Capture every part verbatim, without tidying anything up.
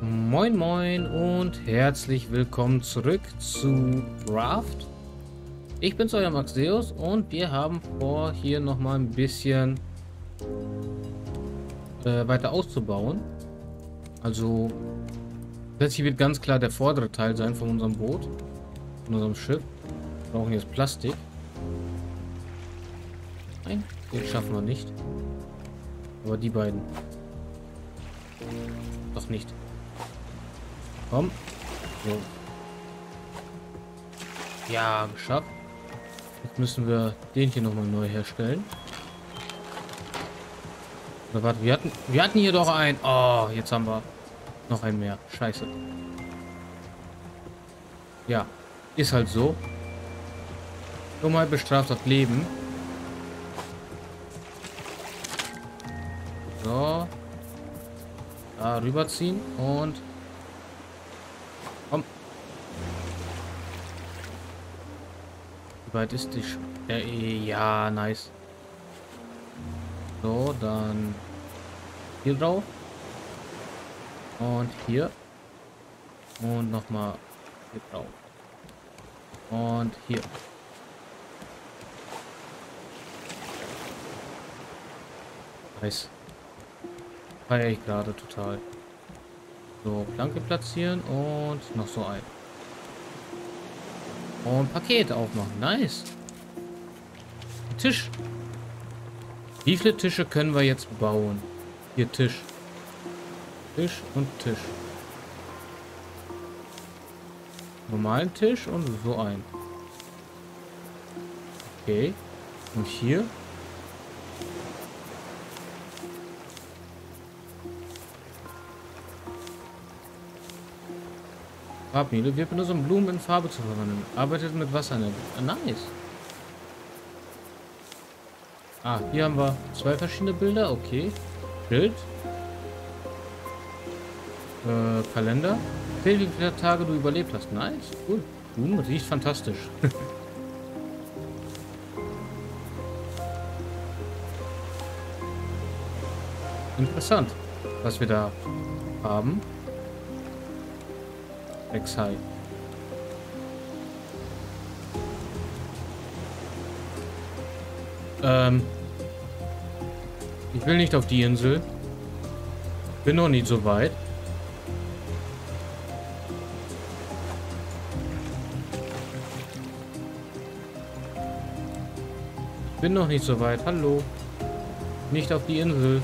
Moin moin und herzlich willkommen zurück zu Raft. Ich bin's, euer Maxeus, und wir haben vor, hier nochmal ein bisschen äh, weiter auszubauen. Also, das hier wird ganz klar der vordere Teil sein von unserem Boot, von unserem Schiff. Wir brauchen jetzt Plastik. Nein, den schaffen wir nicht. Aber die beiden. Doch nicht. Komm. So. Ja, geschafft. Jetzt müssen wir den hier nochmal neu herstellen. Oder warte, wir hatten, wir hatten hier doch einen. Oh, jetzt haben wir noch einen mehr. Scheiße. Ja, ist halt so. Dummheit bestraft das Leben. So. Da rüberziehen und... Komm. Wie weit ist die... Sch äh, ja, nice. So, dann... Hier drauf. Und hier. Und nochmal hier drauf. Und hier. Nice. Feiere ich gerade total. So, Planke platzieren und noch so ein. Und Paket aufmachen. Nice. Tisch. Wie viele Tische können wir jetzt bauen? Hier Tisch. Tisch und Tisch. Normalen Tisch und so ein. Okay. Und hier? Farbmühle. Wir benutzen Blumen in Farbe zu verwandeln. Arbeitet mit Wasser. Ah, nice. Ah, hier haben wir zwei verschiedene Bilder. Okay. Bild. Äh, Kalender. Zähl, wie viele Tage du überlebt hast. Nice. Cool. Blumen riecht fantastisch. Interessant, was wir da haben. High. Ähm. Ich will nicht auf die Insel. Bin noch nicht so weit. Bin noch nicht so weit. Hallo. Nicht auf die Insel.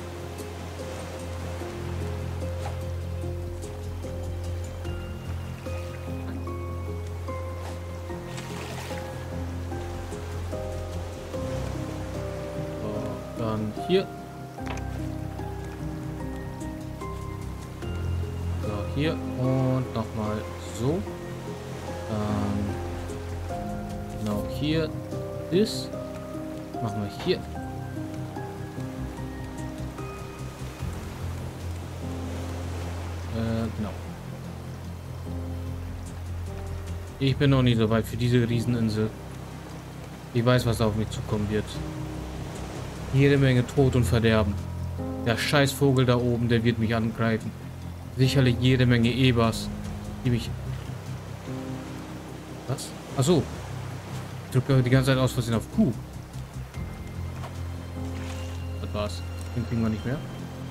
Dann hier. So, hier und nochmal so. Dann genau hier ist. Machen wir hier. Äh, genau. Ich bin noch nicht so weit für diese Rieseninsel. Ich weiß, was auf mich zukommen wird. Jede Menge Tod und Verderben. Der scheiß Vogel da oben, der wird mich angreifen. Sicherlich jede Menge Ebers, die mich... Was? Achso. Ich drücke die ganze Zeit aus Versehen auf Q. Das war's. Den kriegen wir nicht mehr.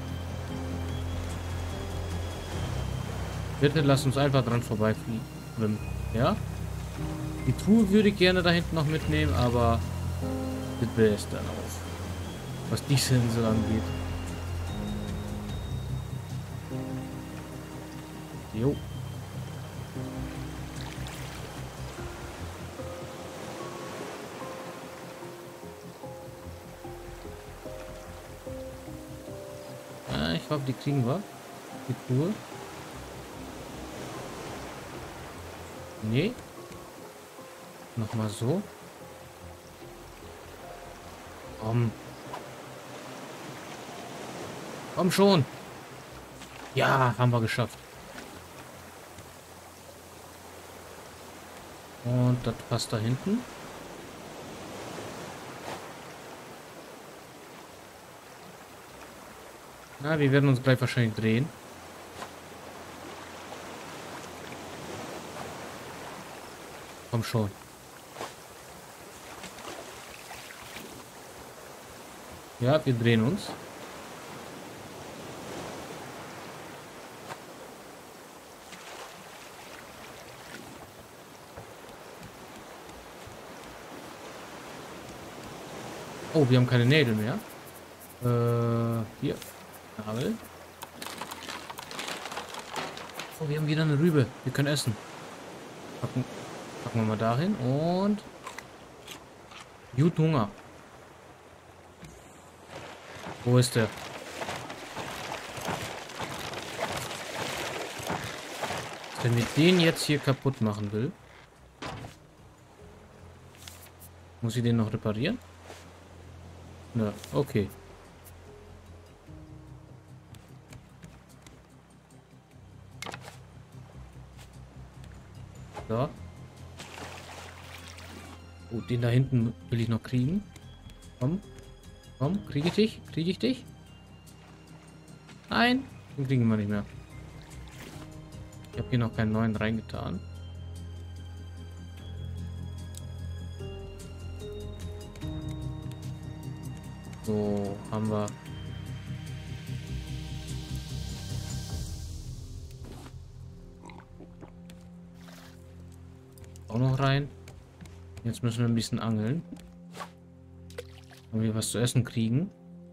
Bitte lass uns einfach dran vorbeifliegen. Ja? Die Truhe würde ich gerne da hinten noch mitnehmen, aber das wäre es dann auch. Was diese Insel angeht. Jo. Ah, ich hoffe, die kriegen wir. Die Truhe. Nee. Nochmal so. Komm. Komm schon. Ja, haben wir geschafft. Und das passt da hinten. Na, wir werden uns gleich wahrscheinlich drehen. Komm schon. Ja, wir drehen uns. Oh, wir haben keine Nägel mehr. Äh, hier. Nagel. Oh, wir haben wieder eine Rübe. Wir können essen. Packen, packen wir mal dahin und... Gut Hunger. Wo ist der? Wenn wir den jetzt hier kaputt machen will, muss ich den noch reparieren? Na, okay. So. Oh, den da hinten will ich noch kriegen. Komm. Komm, kriege ich dich? Kriege ich dich? Nein, den kriegen wir nicht mehr. Ich habe hier noch keinen neuen reingetan. So, haben wir. Auch noch rein. Jetzt müssen wir ein bisschen angeln. Wenn wir was zu essen kriegen.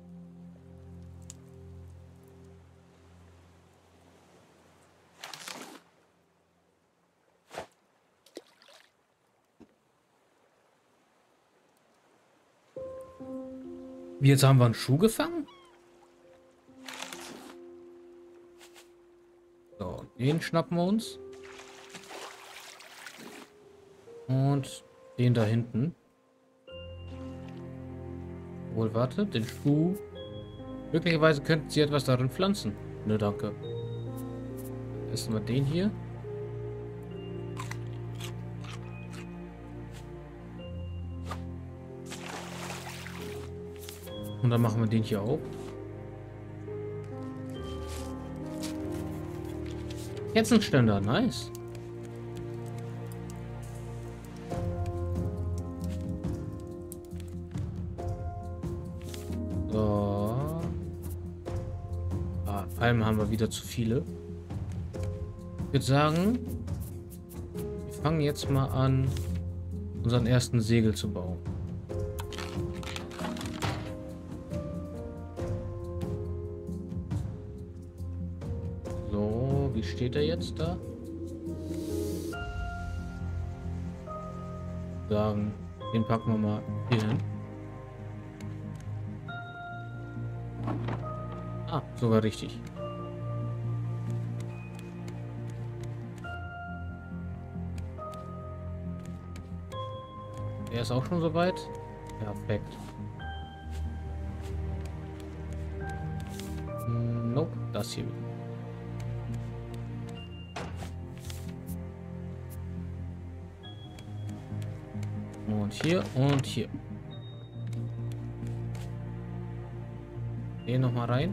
Wie, jetzt haben wir einen Schuh gefangen? So, den schnappen wir uns. Und den da hinten. Wohl, warte, den Schuh. Möglicherweise könnten sie etwas darin pflanzen. Ne, danke. Essen wir den hier. Und dann machen wir den hier auch. Kerzenständer, nice. So. Ah, Palmen haben wir wieder zu viele. Ich würde sagen, wir fangen jetzt mal an, unseren ersten Segel zu bauen. So, wie steht er jetzt da? Sagen, den packen wir mal hier hin. Ah, sogar richtig. Er ist auch schon soweit. Perfekt. Nope, das hier. Und hier und hier. Den noch mal rein.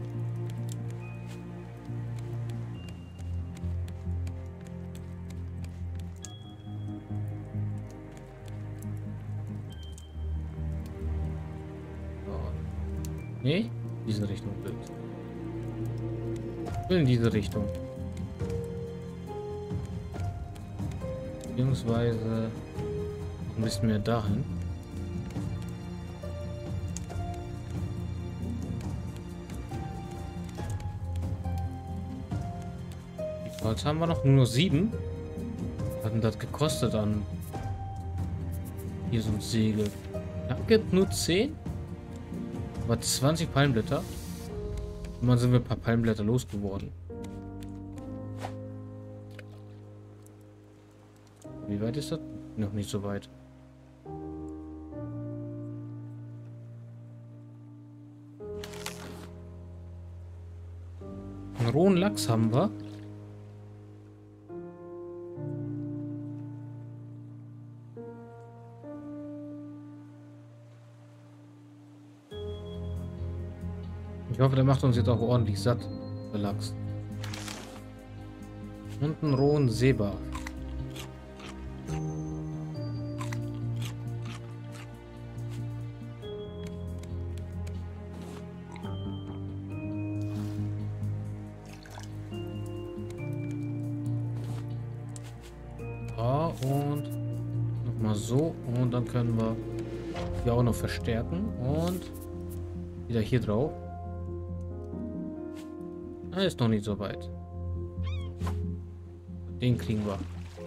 Nee, diese Richtung bild. Ich will in diese Richtung. Beziehungsweise ein bisschen mehr dahin. Jetzt haben wir noch nur sieben. Was hat denn das gekostet an hier so ein Segel? Danke, nur zehn. Aber zwanzig Palmblätter. Und dann sind wir ein paar Palmblätter losgeworden. Wie weit ist das? Noch nicht so weit. Einen rohen Lachs haben wir. Ich hoffe, der macht uns jetzt auch ordentlich satt, der Lachs. Und einen rohen Seebar. So, und nochmal so. Und dann können wir hier auch noch verstärken. Und wieder hier drauf. Ah, ist noch nicht so weit. Den kriegen wir.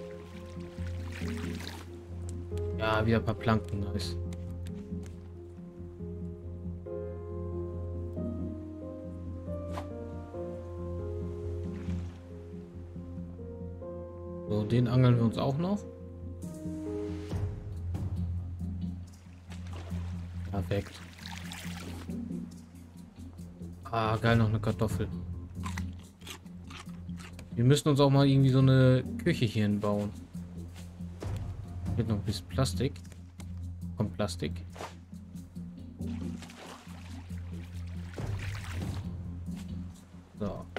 Ja, wieder ein paar Planken. Nice. So, den angeln wir uns auch noch. Perfekt. Ah, geil, noch eine Kartoffel. Wir müssen uns auch mal irgendwie so eine Küche hier hinbauen. Hier noch ein bisschen Plastik. Kommt Plastik. So.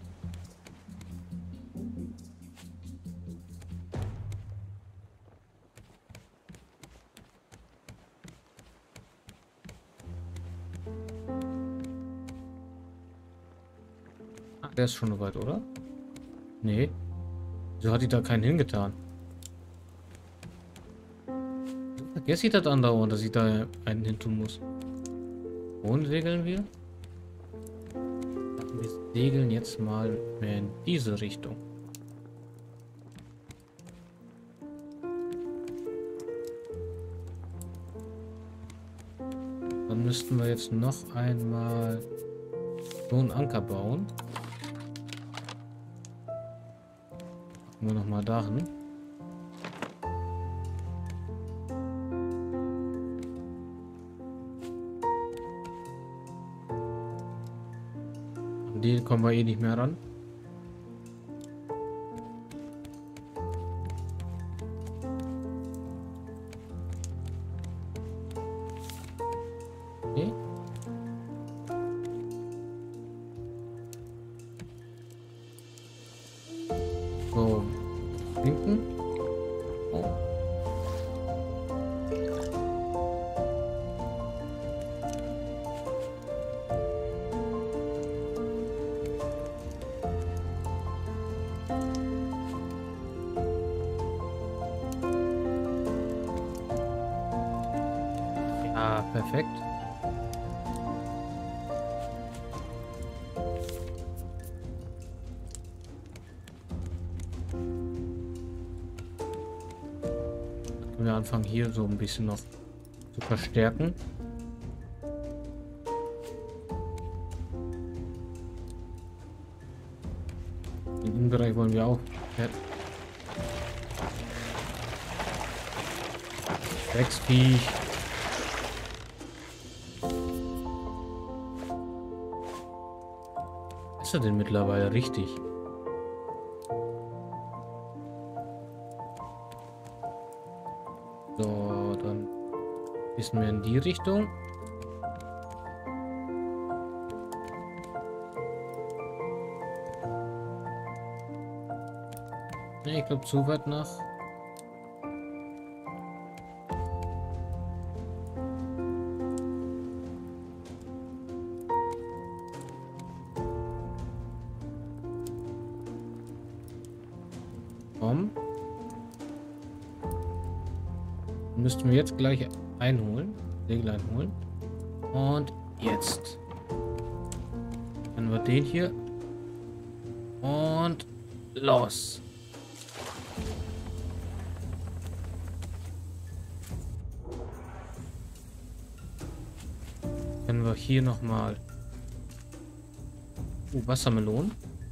Ah, der ist schon so weit, oder? Nee. Wieso hat die da keinen hingetan? Vergesst ich das andauernd, dass ich da einen hin tun muss. Wohin segeln wir? Wir segeln jetzt mal in diese Richtung. Dann müssten wir jetzt noch einmal so einen Anker bauen. Gucken wir noch mal dahin. An den kommen wir eh nicht mehr ran. Okay. So, hinten. Oh. Ja, perfekt. Wir anfangen hier so ein bisschen noch zu verstärken. Den Innenbereich wollen wir auch. Ja. Sechs Viech. Ist er denn mittlerweile richtig? So, dann ein bisschen mehr in die Richtung. Ne, ich glaube zu weit nach. Komm. Müssten wir jetzt gleich einholen. Segel einholen. Und jetzt. Dann wir den hier. Und los. Können wir hier nochmal. Uh, Wassermelonen.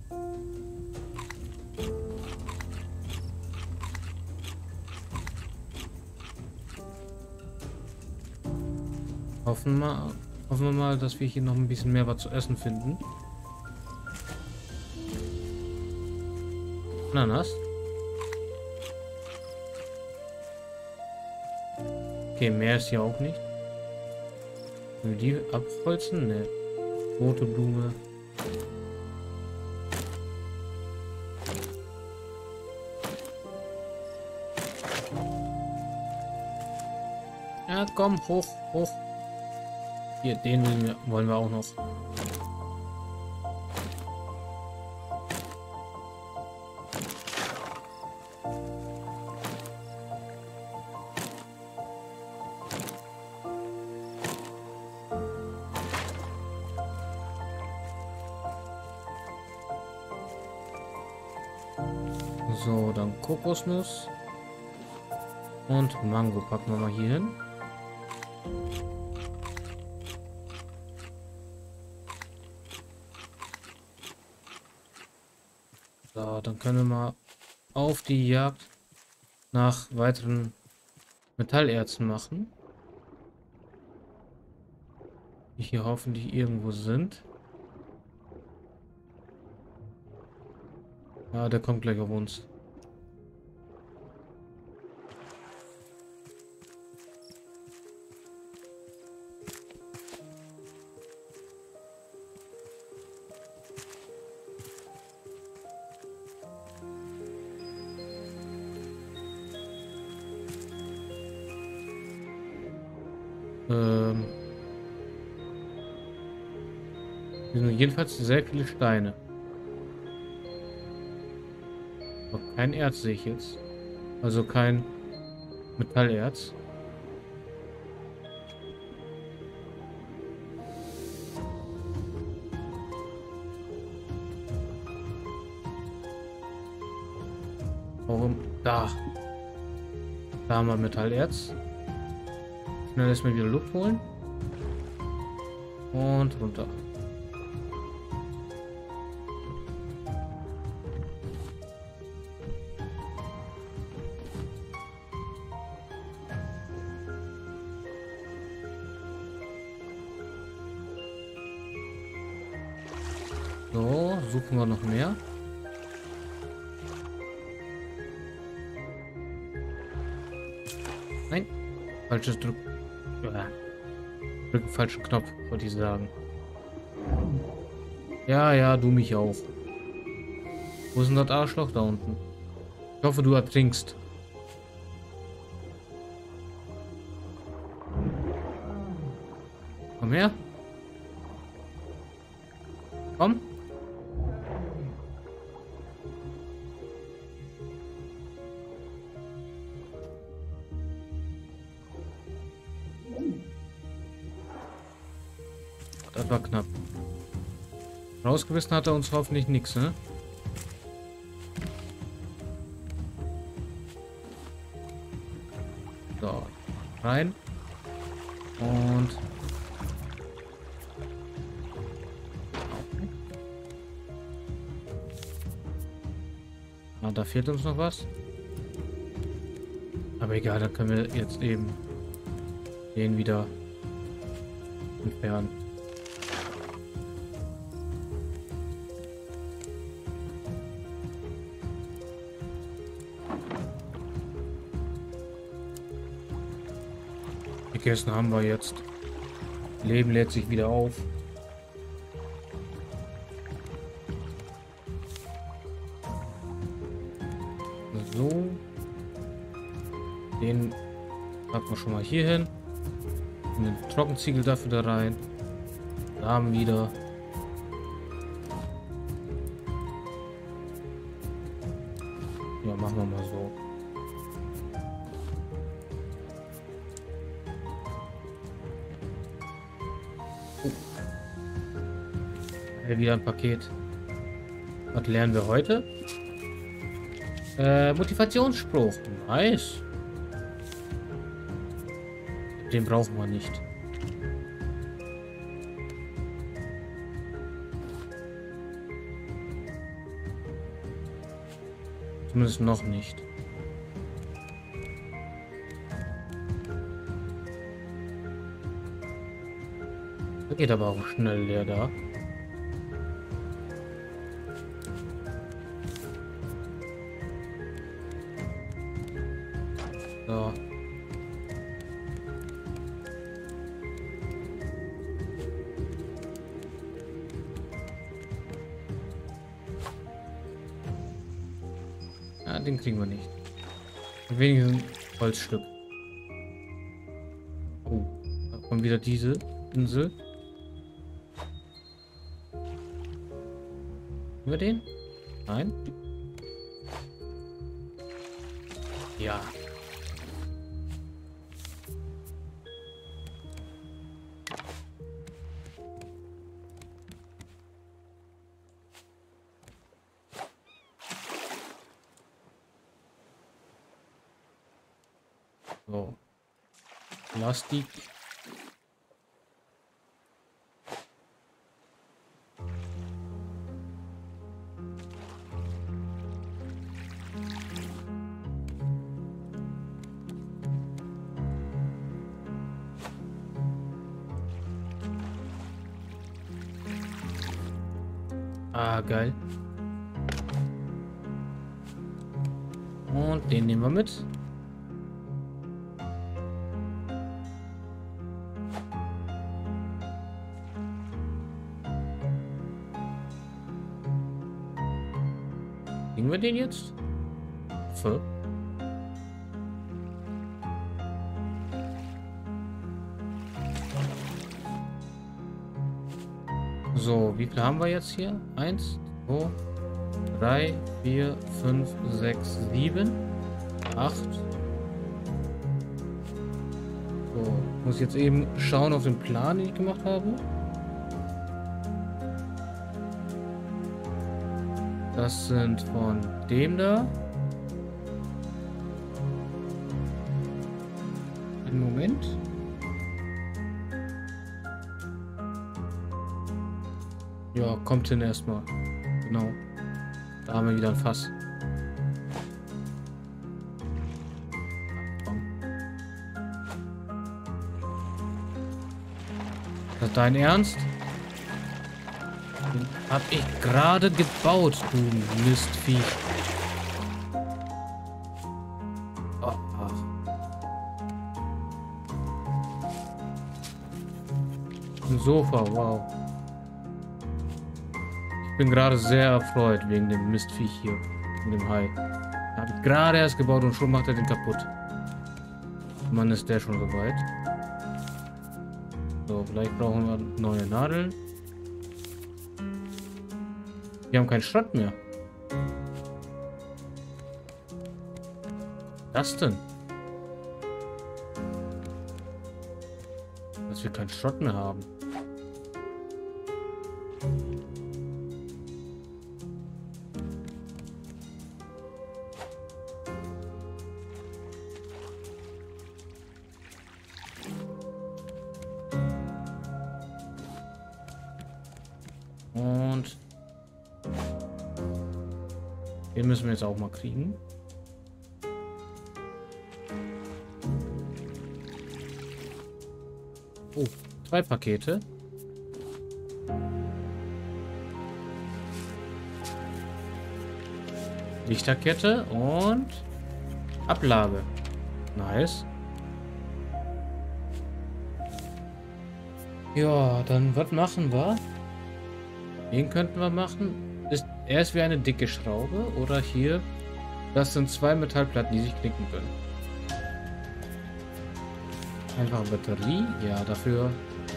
Hoffen wir, hoffen wir mal, dass wir hier noch ein bisschen mehr was zu essen finden. Ananas. Okay, mehr ist hier auch nicht. Können wir die abholzen? Ne. Rote Blume. Ja, komm, hoch, hoch. Hier, den wollen wir auch noch. So, dann Kokosnuss. Und Mango packen wir mal hier hin. So, dann können wir mal auf die Jagd nach weiteren Metallerzen machen. Die hier hoffentlich irgendwo sind. Ja, der kommt gleich auf uns. Ähm. Hier sind jedenfalls sehr viele Steine. Aber kein Erz sehe ich jetzt. Also kein Metallerz. Warum? Da. Da haben wir Metallerz. Schnell erstmal wieder Luft holen. Und runter. So, suchen wir noch mehr. Nein, falsches Drück. Drücken falschen Knopf, wollte ich sagen. Ja, ja, du mich auch. Wo ist denn das Arschloch da unten? Ich hoffe, du ertrinkst. Komm her. Komm. Das war knapp. Rausgebissen hat er uns hoffentlich nichts, ne? So, rein. Und... Ah, da fehlt uns noch was. Aber egal, dann können wir jetzt eben den wieder entfernen. Gegessen haben wir jetzt. Leben lädt sich wieder auf. So. Den packen wir schon mal hier hin. Und den Trockenziegel dafür da rein. Samen wieder. Ja, machen wir mal so. Oh. Wieder ein Paket. Was lernen wir heute? Äh, Motivationsspruch. Nice. Den brauchen wir nicht. Zumindest noch nicht. Da geht aber auch schnell leer da. So. Ja, den kriegen wir nicht. Wenigstens Holzstück. Oh, da kommt wieder diese Insel. Über den? Nein. Ja. So. Plastik. Ah, geil. Und den nehmen wir mit. Kriegen wir den jetzt? Für? So, wie viel haben wir jetzt hier? Eins, zwei, drei, vier, fünf, sechs, sieben, acht. So, muss jetzt eben schauen auf den Plan, den ich gemacht habe. Das sind von dem da. Einen Moment. Ja, kommt hin erstmal. Genau. Da haben wir wieder ein Fass. Das ist dein Ernst? Den hab ich gerade gebaut, du Mistvieh. Oh, ach. Ein Sofa, wow. Ich bin gerade sehr erfreut wegen dem Mistviech hier. Wegen dem Hai. Habe ich gerade erst gebaut und schon macht er den kaputt. Mann, ist der schon soweit. So, vielleicht brauchen wir neue Nadeln. Wir haben keinen Schrott mehr. Was denn? Dass wir keinen Schrott mehr haben. Und den müssen wir jetzt auch mal kriegen. Oh, zwei Pakete. Lichterkette und Ablage. Nice. Ja, dann was machen wir? Den könnten wir machen. Ist erst wie eine dicke Schraube oder hier. Das sind zwei Metallplatten, die sich knicken können. Einfache Batterie. Ja, dafür.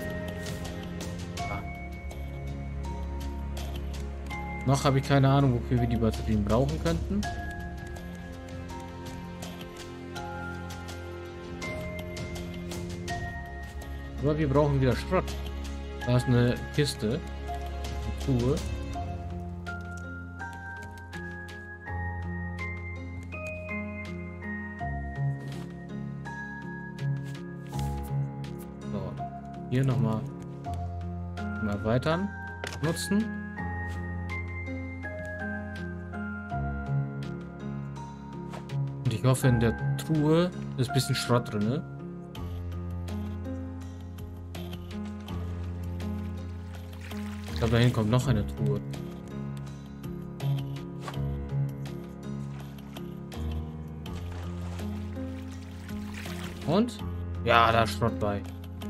Ah. Noch habe ich keine Ahnung, wofür wir die Batterien brauchen könnten. Aber wir brauchen wieder Schrott. Da ist eine Kiste. Eine Truhe. So. Hier nochmal mal erweitern. Nutzen. Und ich hoffe, in der Truhe ist ein bisschen Schrott drin, ne? Ich glaube, dahin kommt noch eine Truhe. Und? Ja, da ist Schrott bei.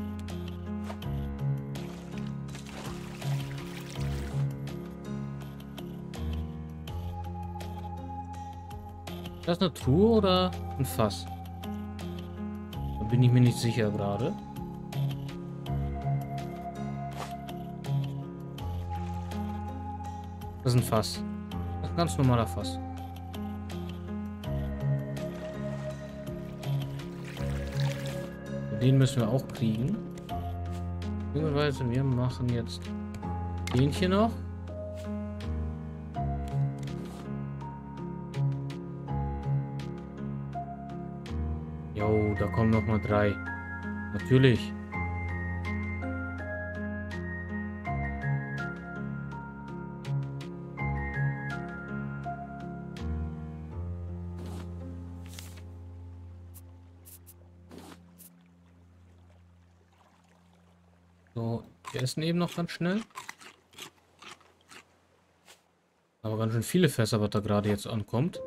Das ist eine Truhe oder ein Fass? Da bin ich mir nicht sicher gerade. Das ist ein Fass. Das ist ein ganz normaler Fass. Den müssen wir auch kriegen. Beziehungsweise wir machen jetzt den hier noch. Jo, da kommen noch mal drei. Natürlich. So, wir essen eben noch ganz schnell. Aber ganz schön viele Fässer, was da gerade jetzt ankommt.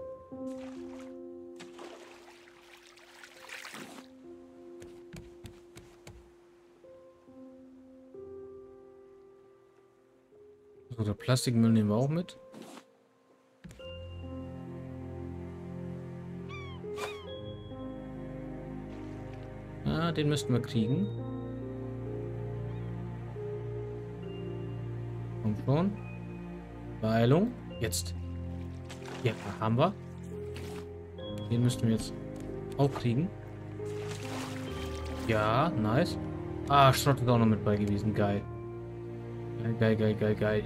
So, der Plastikmüll nehmen wir auch mit. Ah, den müssten wir kriegen. Komm schon. Beeilung. Jetzt. Ja, haben wir. Den müssten wir jetzt auch kriegen. Ja, nice. Ah, Schrott ist auch noch mit bei gewesen. Geil. Geil, geil, geil, geil, geil.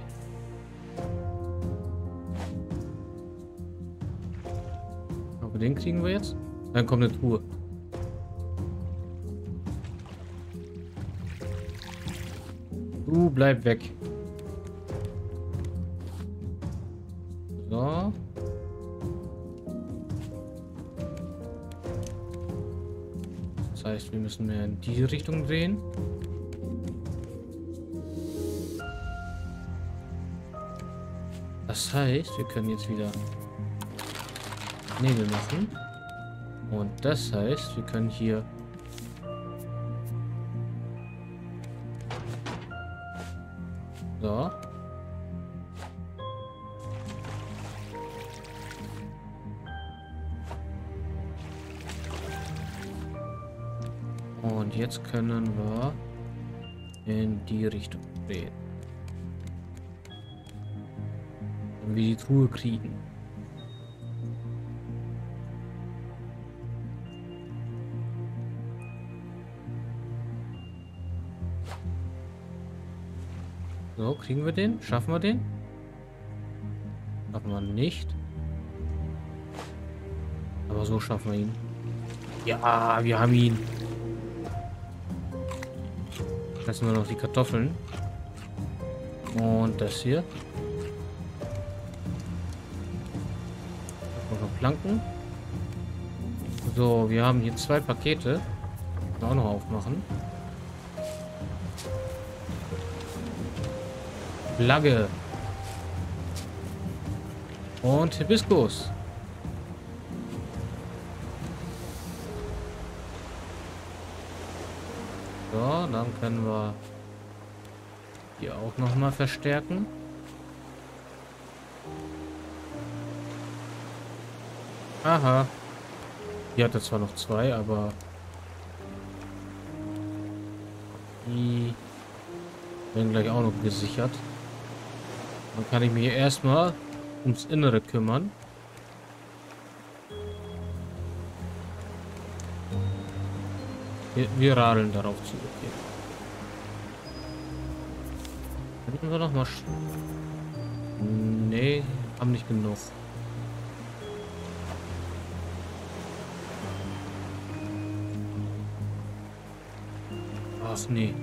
Aber den kriegen wir jetzt. Dann kommt eine Truhe. Du bleib weg. So. Das heißt, wir müssen mehr in diese Richtung drehen. Das heißt, wir können jetzt wieder Nägel machen. Und das heißt, wir können hier so. Und jetzt können wir in die Richtung drehen. Wenn wir die Truhe kriegen. So, kriegen wir den? Schaffen wir den? Schaffen wir nicht. Aber so schaffen wir ihn. Ja, wir haben ihn. Lassen wir noch die Kartoffeln. Und das hier. Noch Planken. So, wir haben hier zwei Pakete. Können wir auch noch aufmachen. Flagge. Und Hibiskus. So, dann können wir hier auch noch mal verstärken. Aha. Hier hat er zwar noch zwei, aber die werden gleich auch noch gesichert. Dann kann ich mich erstmal ums Innere kümmern. Wir, wir radeln darauf zu. Okay. Könnten wir noch mal... Nee, haben nicht genug. Ach nee.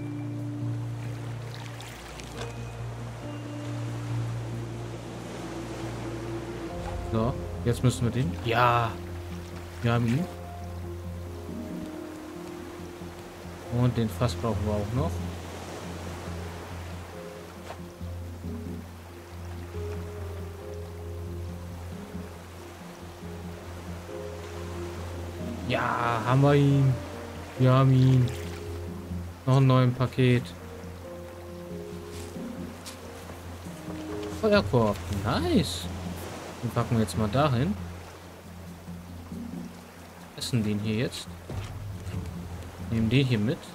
So, jetzt müssen wir den... Ja, wir haben ihn. Und den Fass brauchen wir auch noch. Ja, haben wir ihn. Wir haben ihn. Noch ein neues Paket. Feuerkorb. Nice. Den packen wir jetzt mal dahin. Essen den hier jetzt. Nehmen den hier mit.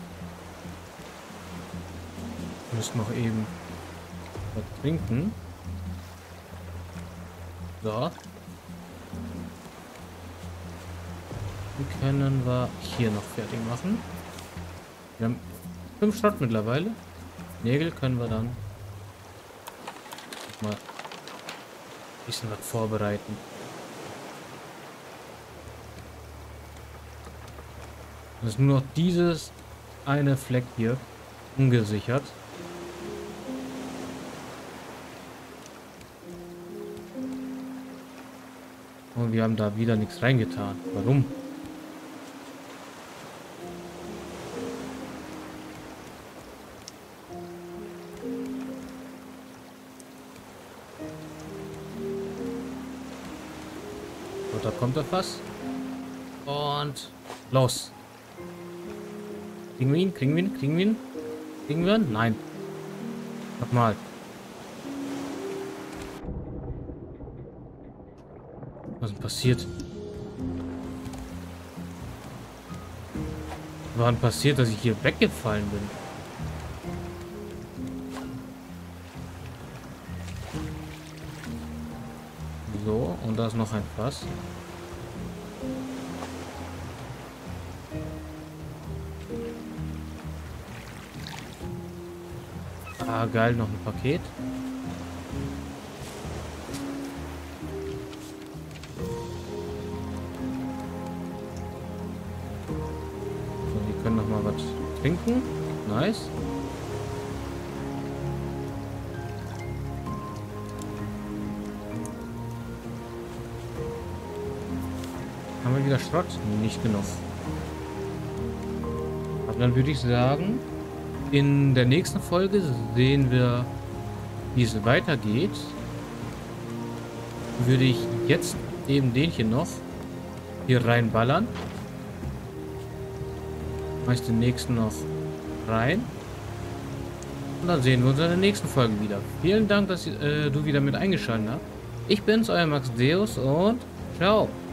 Wir müssen noch eben was trinken. So. Die können wir hier noch fertig machen. Wir haben fünf Schrott mittlerweile. Nägel können wir dann mal ein bisschen was vorbereiten. Das ist nur noch dieses eine Fleck hier ungesichert. Und wir haben da wieder nichts reingetan. Warum? So, da kommt er fast. Und los. Kriegen wir ihn? Kriegen wir ihn? Kriegen wir ihn? Kriegen wir ihn? Nein. Nochmal. Was ist denn passiert? Was ist passiert, dass ich hier weggefallen bin? So, und da ist noch ein Fass. Ah, geil, noch ein Paket. So, wir können noch mal was trinken. Nice. Haben wir wieder Schrott? Nicht genug. Aber dann würde ich sagen, in der nächsten Folge sehen wir, wie es weitergeht. Würde ich jetzt eben den hier noch hier reinballern. Mach ich den nächsten noch rein. Und dann sehen wir uns in der nächsten Folge wieder. Vielen Dank, dass äh, du wieder mit eingeschaltet hast. Ich bin's, euer Max Deus und ciao.